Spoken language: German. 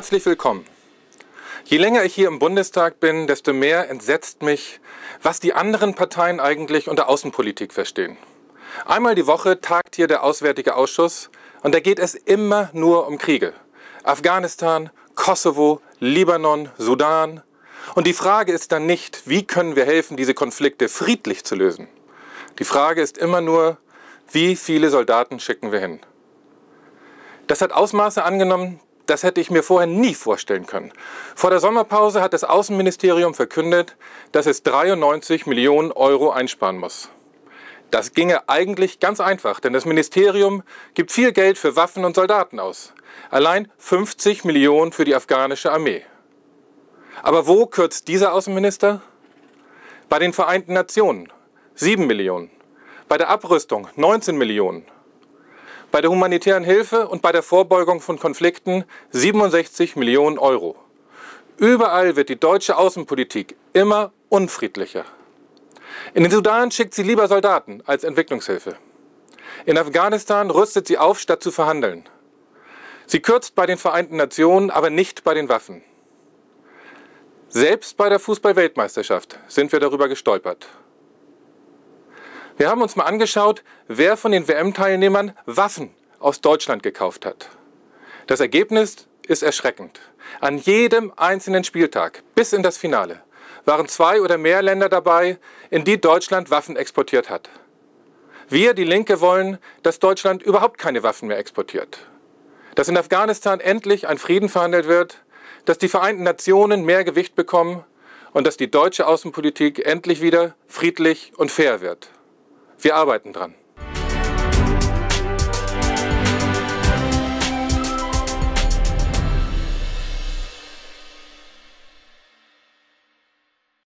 Herzlich willkommen. Je länger ich hier im Bundestag bin, desto mehr entsetzt mich, was die anderen Parteien eigentlich unter Außenpolitik verstehen. Einmal die Woche tagt hier der Auswärtige Ausschuss und da geht es immer nur um Kriege. Afghanistan, Kosovo, Libanon, Sudan. Und die Frage ist dann nicht, wie können wir helfen, diese Konflikte friedlich zu lösen. Die Frage ist immer nur, wie viele Soldaten schicken wir hin. Das hat Ausmaße angenommen, das hätte ich mir vorher nie vorstellen können. Vor der Sommerpause hat das Außenministerium verkündet, dass es 93 Millionen Euro einsparen muss. Das ginge eigentlich ganz einfach, denn das Ministerium gibt viel Geld für Waffen und Soldaten aus. Allein 50 Millionen für die afghanische Armee. Aber wo kürzt dieser Außenminister? Bei den Vereinten Nationen 7 Millionen. Bei der Abrüstung 19 Millionen. Bei der humanitären Hilfe und bei der Vorbeugung von Konflikten 67 Millionen Euro. Überall wird die deutsche Außenpolitik immer unfriedlicher. In den Sudan schickt sie lieber Soldaten als Entwicklungshilfe. In Afghanistan rüstet sie auf, statt zu verhandeln. Sie kürzt bei den Vereinten Nationen, aber nicht bei den Waffen. Selbst bei der Fußball-Weltmeisterschaft sind wir darüber gestolpert. Wir haben uns mal angeschaut, wer von den WM-Teilnehmern Waffen aus Deutschland gekauft hat. Das Ergebnis ist erschreckend. An jedem einzelnen Spieltag bis in das Finale waren 2 oder mehr Länder dabei, in die Deutschland Waffen exportiert hat. Wir, die Linke, wollen, dass Deutschland überhaupt keine Waffen mehr exportiert. Dass in Afghanistan endlich ein Frieden verhandelt wird, dass die Vereinten Nationen mehr Gewicht bekommen und dass die deutsche Außenpolitik endlich wieder friedlich und fair wird. Wir arbeiten dran.